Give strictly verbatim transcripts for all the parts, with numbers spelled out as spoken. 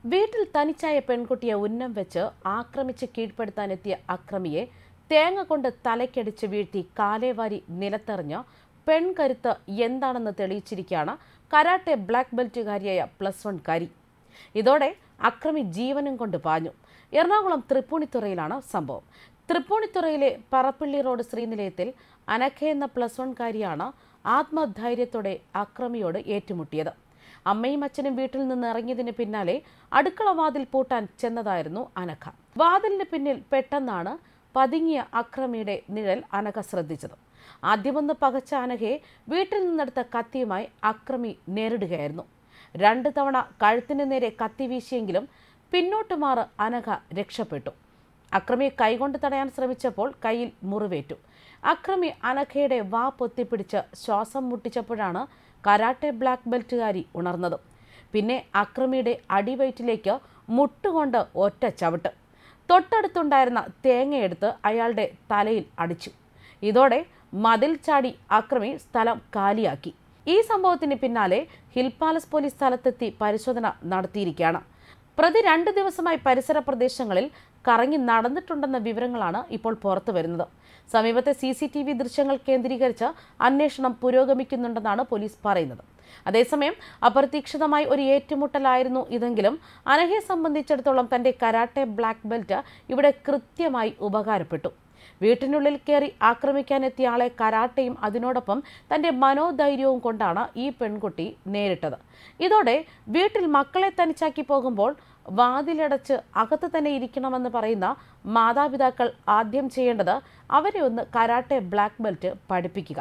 വീട്ടിൽ തനിച്ചായ പെൺകുട്ടിയെ ഉന്നം വെച്ച് ആക്രമിച്ച് കീഴ്പ്പെടുത്താനെത്തിയ അക്രമിയെ തേങ്ങ കൊണ്ട് തലയ്ക്കടിച്ച് വീഴ്ത്തി കാലേവാരി നിലത്തെറിഞ്ഞ് പെൺകരുത്ത് എന്താണെന്ന് തെളിയിച്ചിരിക്കുകയാണ് കരാട്ടെ ബ്ലാക്ക് ബെൽറ്റുകാരിയായ പ്ലസ് വൺ കാരി. ഇതോടെ അക്രമി ജീവനും കൊണ്ട് പാഞ്ഞു. എറണാകുളം തൃപ്പൂണിത്തുറയിലാണ് സംഭവം. തൃപ്പൂണിത്തുറയിലെ പറപ്പള്ളി റോഡ് ശ്രീനിലയത്തിൽ അനഖ എന്ന പ്ലസ് വൺ കാരിയാണ് ആത്മധൈര്യത്തോടെ അക്രമിയോട് ഏറ്റുമുട്ടിയത്. അമ്മയും അച്ഛനും വീട്ടിൽ നിന്ന് ഇറങ്ങിയതിന് പിന്നാലെ അടുക്കള വാതിൽ പൂട്ടാൻ ചെന്നതായിരുന്നു അനഖ. വാതിലിന് പിന്നിൽ പെട്ടെന്നാണ് പതുങ്ങിയ അക്രമിയുടെ നിഴൽ അനഖ ശ്രദ്ധിച്ചത്. ആദ്യമൊന്ന് പകച്ച അനഖയെ വീട്ടിൽ നിന്നെടുത്ത കത്തിയുമായി അക്രമി നേരിടുകയായിരുന്നു. രണ്ട് തവണ കഴുത്തിന് നേരെ കത്തി വീശിയെങ്കിലും പിന്നോട്ട് മാറി അനഖ രക്ഷപ്പെട്ടു. അക്രമിയെ കൈകൊണ്ട് തടയാൻ ശ്രമിച്ചപ്പോൾ കയ്യിൽ മുറിവേറ്റു. അക്രമി അനഖയുടെ വാ പൊത്തിപ്പിടിച്ച് ശ്വാസം മുട്ടിച്ചപ്പോഴാണ് കരാട്ടെ ബ്ലാക്ക് ബെൽറ്റുകാരി ഉണർന്നത്. പിന്നെ അക്രമിയുടെ അടിവയറ്റിലേക്ക് മുട്ടുകൊണ്ട് ഒറ്റ ചവിട്ട്. തൊട്ടടുത്തുണ്ടായിരുന്ന തേങ്ങയെടുത്ത് അയാളുടെ തലയിൽ അടിച്ചു. ഇതോടെ മതിൽ ചാടി അക്രമി സ്ഥലം കാലിയാക്കി. ഈ സംഭവത്തിന് പിന്നാലെ ഹിൽ പാലസ് പോലീസ് സ്ഥലത്തെത്തി പരിശോധന നടത്തിയിരിക്കുകയാണ്. പ്രതി രണ്ട് ദിവസമായി പരിസര പ്രദേശങ്ങളിൽ കറങ്ങി നടന്നിട്ടുണ്ടെന്ന വിവരങ്ങളാണ് ഇപ്പോൾ പുറത്തു വരുന്നത്. സമീപത്തെ സി സി ടി വി ദൃശ്യങ്ങൾ കേന്ദ്രീകരിച്ച് അന്വേഷണം പുരോഗമിക്കുന്നുണ്ടെന്നാണ് പോലീസ് പറയുന്നത്. അതേസമയം അപ്രതീക്ഷിതമായി ഒരു ഏറ്റുമുട്ടലായിരുന്നു ഇതെങ്കിലും അനഘയെ സംബന്ധിച്ചിടത്തോളം തന്റെ കരാട്ടെ ബ്ലാക്ക് ബെൽറ്റ് ഇവിടെ കൃത്യമായി ഉപകാരപ്പെട്ടു. വീട്ടിനുള്ളിൽ കയറി ആക്രമിക്കാനെത്തിയ ആളെ കരാട്ടയും അതിനോടൊപ്പം തന്റെ മനോധൈര്യവും കൊണ്ടാണ് ഈ പെൺകുട്ടി നേരിട്ടത്. ഇതോടെ വീട്ടിൽ മക്കളെ തനിച്ചാക്കി പോകുമ്പോൾ വാതിലടച്ച് അകത്ത് തന്നെ ഇരിക്കണമെന്ന് പറയുന്ന മാതാപിതാക്കൾ ആദ്യം ചെയ്യേണ്ടത് അവരെ ഒന്ന് കരാട്ടെ ബ്ലാക്ക് ബെൽറ്റ് പഠിപ്പിക്കുക.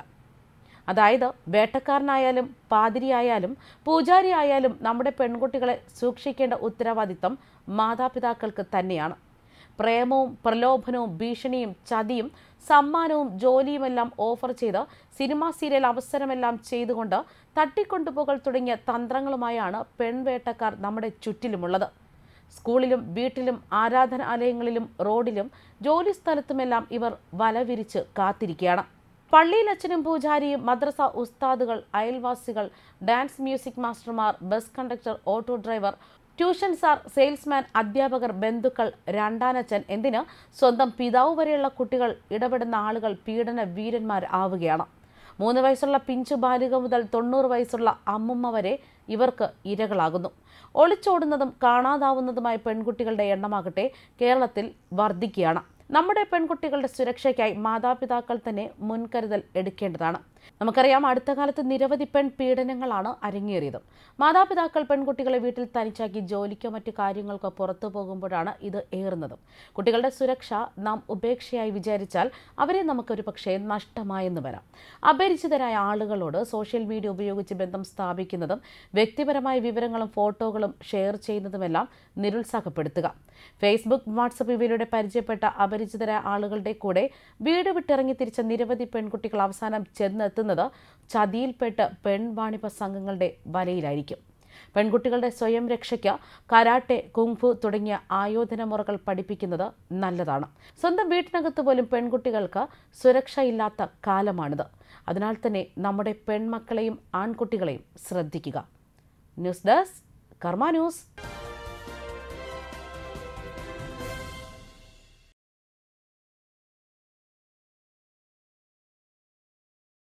അതായത് വേട്ടക്കാരനായാലും പാതിരിയായാലും പൂജാരി ആയാലും നമ്മുടെ പെൺകുട്ടികളെ സൂക്ഷിക്കേണ്ട ഉത്തരവാദിത്തം മാതാപിതാക്കൾക്ക് തന്നെയാണ്. പ്രേമവും പ്രലോഭനവും ഭീഷണിയും ചതിയും സമ്മാനവും ജോലിയുമെല്ലാം ഓഫർ ചെയ്ത് സിനിമാ സീരിയൽ അവസരമെല്ലാം ചെയ്തുകൊണ്ട് തട്ടിക്കൊണ്ടുപോകൽ തുടങ്ങിയ തന്ത്രങ്ങളുമായാണ് പെൺവേട്ടക്കാർ നമ്മുടെ ചുറ്റിലുമുള്ളത്. സ്കൂളിലും വീട്ടിലും ആരാധനാലയങ്ങളിലും റോഡിലും ജോലി സ്ഥലത്തുമെല്ലാം ഇവർ വലവിരിച്ച് കാത്തിരിക്കുകയാണ്. പള്ളിയിൽ അച്ഛനും പൂജാരിയും, മദ്രസ ഉസ്താദുകൾ, അയൽവാസികൾ, ഡാൻസ് മ്യൂസിക് മാസ്റ്റർമാർ, bus conductor, auto driver, tuition sir, salesman, അധ്യാപകർ, ബന്ധുക്കൾ, രണ്ടാനച്ഛൻ, എന്തിന് സ്വന്തം പിതാവ് വരെയുള്ള കുട്ടികൾ ഇടപെടുന്ന ആളുകൾ പീഡന വീരന്മാർ ആവുകയാണ്. മൂന്ന് വയസ്സുള്ള പിഞ്ചു ബാലിക മുതൽ തൊണ്ണൂറ് വയസ്സുള്ള അമ്മുമ്മ വരെ ഇവർക്ക് ഇരകളാകുന്നു. ഒളിച്ചോടുന്നതും കാണാതാവുന്നതുമായ പെൺകുട്ടികളുടെ എണ്ണമാകട്ടെ കേരളത്തിൽ വർദ്ധിക്കുകയാണ്. നമ്മുടെ പെൺകുട്ടികളുടെ സുരക്ഷയ്ക്കായി മാതാപിതാക്കൾ തന്നെ മുൻകരുതൽ എടുക്കേണ്ടതാണ്. നമുക്കറിയാം, അടുത്ത കാലത്ത് നിരവധി പെൺ പീഡനങ്ങളാണ് അരങ്ങേറിയത്. മാതാപിതാക്കൾ പെൺകുട്ടികളെ വീട്ടിൽ തനിച്ചാക്കി ജോലിക്കോ മറ്റു കാര്യങ്ങൾക്കോ പുറത്തു പോകുമ്പോഴാണ് ഇത് ഏറുന്നത്. കുട്ടികളുടെ സുരക്ഷ നാം ഉപേക്ഷയായി വിചാരിച്ചാൽ അവരെ നമുക്കൊരു പക്ഷേ നഷ്ടമായെന്ന് വരാം. അപരിചിതരായ ആളുകളോട് സോഷ്യൽ മീഡിയ ഉപയോഗിച്ച് ബന്ധം സ്ഥാപിക്കുന്നതും വ്യക്തിപരമായ വിവരങ്ങളും ഫോട്ടോകളും ഷെയർ ചെയ്യുന്നതുമെല്ലാം നിരുത്സാഹപ്പെടുത്തുക. ഫേസ്ബുക്ക്, വാട്സപ്പ് ഇവയിലൂടെ പരിചയപ്പെട്ട അപരിചിതരായ ആളുകളുടെ കൂടെ വീട് വിട്ടിറങ്ങി തിരിച്ച നിരവധി പെൺകുട്ടികൾ അവസാനം ചെന്നെത്തുന്നത് ചതിയിൽപ്പെട്ട് പെൺവാണിഭ സംഘങ്ങളുടെ വലയിലായിരിക്കും. പെൺകുട്ടികളുടെ സ്വയം രക്ഷയ്ക്ക് കരാട്ടെ, കുങ്ഫു തുടങ്ങിയ ആയോധന മുറകൾ പഠിപ്പിക്കുന്നത് നല്ലതാണ്. സ്വന്തം വീട്ടിനകത്ത് പോലും പെൺകുട്ടികൾക്ക് സുരക്ഷയില്ലാത്ത കാലമാണിത്. അതിനാൽ തന്നെ നമ്മുടെ പെൺമക്കളെയും ആൺകുട്ടികളെയും ശ്രദ്ധിക്കുക. News desk Karma news.